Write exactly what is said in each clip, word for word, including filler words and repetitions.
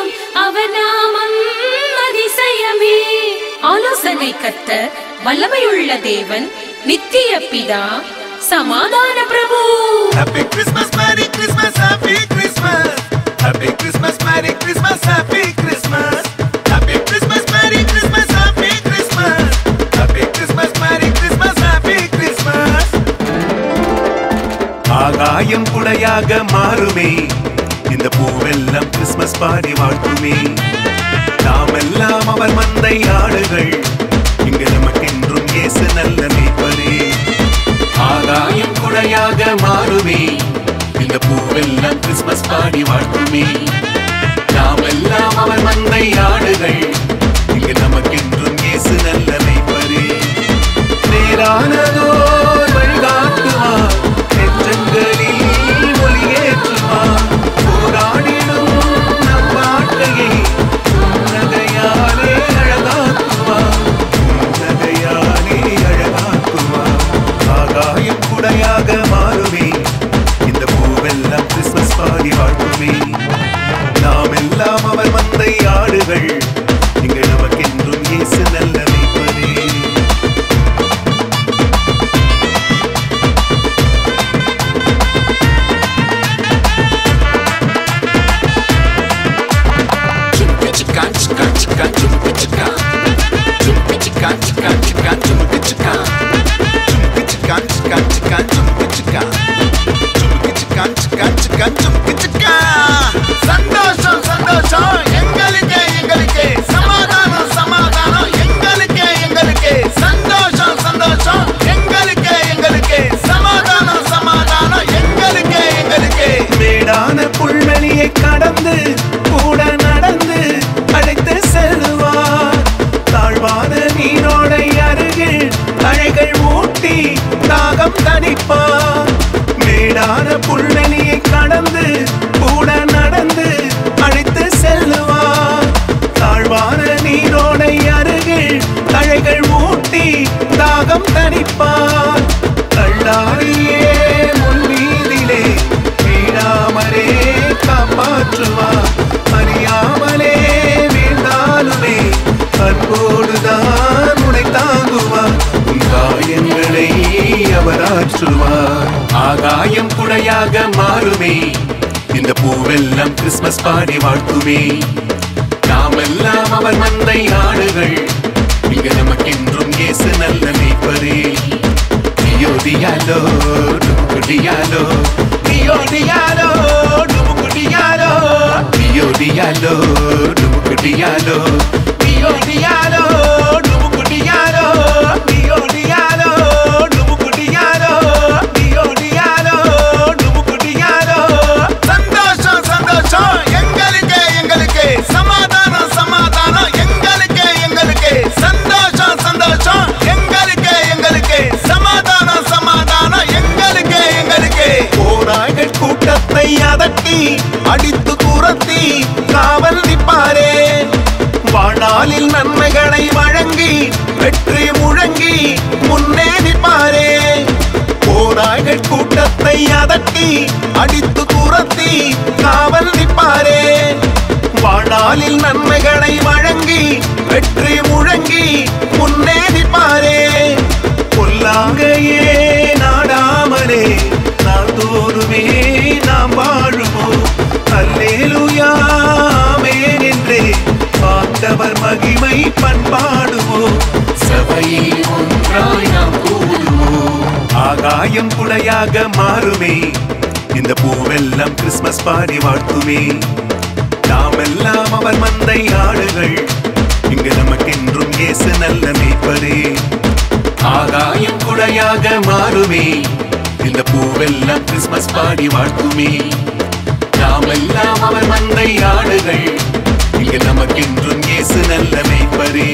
என்றும் அவர் நாமம் அதிசயமே. ஆலோசனை கர்த்தர், வல்லமையுள்ள தேவன், நித்திய பிதா, சமாதான பிரபு. Happy Christmas, Merry Christmas, Happy Christmas. Happy Christmas, Merry Christmas, Happy Christmas. Happy Christmas, Merry Christmas, Happy Christmas. Happy Christmas, Merry Christmas, Happy Christmas. ஆகாயம் குடையாக மாறுமே, இந்த பூவெல்லாம் கிறிஸ்மஸ் பாடி வாழ்த்துமே. நாமெல்லாம் அவர் மந்தை ஆடுகள், இங்கு நமக்கென்றும் இயேசு நல்ல மேய்ப்பரே. ஆகாயம் குடையாக மாறுமே, இந்த பூவெல்லாம் கிறிஸ்மஸ் பாடி வாழ்த்துமே. நாமெல்லாம் அவர் மந்தை ஆடுகள், இங்கு நமக்கென்றும் இயேசு நல்ல மேய்ப்பரே. நேரானதோர் வழிகாட்டுவார், நெஞ்சங்களில் ஒளியேற்றுவார். போராடிடும் நம் வாழ்க்கையை புன்னகையாலே அழகாக்குவார், புன்னகையாலே அழகாக்குவார். ஆகாயம் குடையாக மாறுமே, இந்த பூவெல்லாம் கிறிஸ்மஸ் பாடி வாழ்த்துமே. நாம் எல்லாம் அவர் மந்தை ஆடுகள், இங்கு நமக்கென்றும் இயேசு நல்ல மேய்ப்பரே. சந்தோஷம் சந்தோஷம் எங்களுக்கே எங்களுக்கே, சமாதானம் சமாதானம் எங்களுக்கே எங்களுக்கே. சந்தோஷம் சந்தோஷம் எங்களுக்கே எங்களுக்கே, சமாதானம் சமாதானம் எங்களுக்கே எங்களுக்கே. மேடான புல்வெளியை கடந்து கூட நடந்து அழைத்து செல்வார். தாழ்வான நீரோடை அருகில் அழைகள் ஊட்டி தாகம் தணிப்பார். மேடான புல்வெளியை கடந்து கூட நடந்து அழைத்து செல்லுவார். தாழ்வான நீரோடை அருகில் அழைகள் ஊட்டி தாகம் தணிப்பார். தள்ளாரியே முன்மீதிலே வீழாமலே காப்பாற்றுவார். அறியாமலே வீழ்ந்தாலுமே அன்போடுதான் உனை தாங்குவார். உன் காயங்களை அவர் ஆற்றுவார். ஆகாயம் குடையாக மாறுமே, இந்த பூவெல்லாம் கிறிஸ்மஸ் பாடி வாழ்த்துமே. நாமெல்லாம் அவர் மந்தை ஆடுகள், இங்கு நமக்கென்றும் இயேசு நல்ல மேய்ப்பரே. டியோ டியாலோ டுமுக்கு டியாலோ, டியோ டியாலோ டுமுக்கு டியாலோ, டியோ டியாலோ டுமுக்கு டியாலோ, டியோ டியாலோ டுமுக்கு டியாலோ, டியோ டியாலோ டுமுக்கு டியாலோ, டியோ டியாலோ டுமுக்கு டியாலோ. சந்தோஷம் சந்தோஷம் எங்களுக்கே எங்களுக்கே, சமாதானம் சமாதானம் எங்களுக்கே எங்களுக்கே. சந்தோஷம் சந்தோஷம் எங்களுக்கே எங்களுக்கே, சமாதானம் சமாதானம் எங்களுக்கே எங்களுக்கே. போராய்கள் கூட்டத்தை அதட்டி அடித்து துரத்தி காவல் நிற்பாரே. வாழ்நாளில் நன்மைகளை வழங்கி வெற்றி முழங்கி முன்னே நிற்பாரே. போராய்கள் கூட்டத்தை அதட்டி அடித்து துரத்தி காவல் நிற்பாரே. வாழ்நாளில் நன்மைகளை வழங்கி வெற்றி முழங்கி முன்னே நிற்பாரே. பொல்லாங்கையே நாடாமலே நாள்தோறுமே நாம் வாழுவோம். அல்லேலூயா ஆமென் என்றே ஆண்டவர் மகிமை பண்பாடுவோம். சபையில் ஒன்றாய் நாம் கூடுவோம். ஆகாயம் குடையாக மாறுமே, இந்த பூவெல்லாம் கிறிஸ்மஸ் பாடி வாழ்த்துமே. நாமெல்லாம் அவர் மந்தை ஆடுகள், இங்கு நமக்கென்றும் இயேசு நல்ல மேய்ப்பரே. ஆகாயம் குடையாக மாறுமே, இந்த பூவெல்லாம் கிறிஸ்மஸ் பாடி வாழ்த்துமே. நாமெல்லாம் அவர் மந்தை ஆடுகள், இங்கு நமக்கென்றும் இயேசு நல்ல மேய்ப்பரே.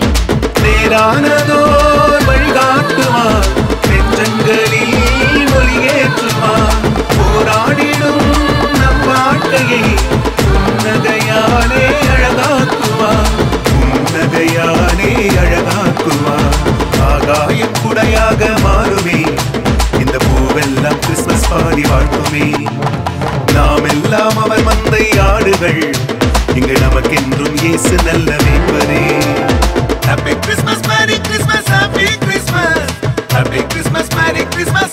நேரானதோர் வழிகாட்டுவார், நெஞ்சங்களில் ஒளியேற்றுவார். போராடிடும் நம் வாழ்க்கையை புன்னகையாலே அழகாக்குவார், புன்னகையாலே அழகாக்குவார். ஆகாயம் குடையாக மாறுமே, இந்த பூவெல்லாம் கிறிஸ்மஸ் பாடி வாழ்த்துமே. நாம் எல்லாம் அவர் மந்தை ஆடுகள், இங்கு நமக்கென்றும் இயேசு நல்ல மேய்ப்பரே. Happy Christmas, Merry Christmas, Happy Christmas, Happy Christmas, Merry Christmas.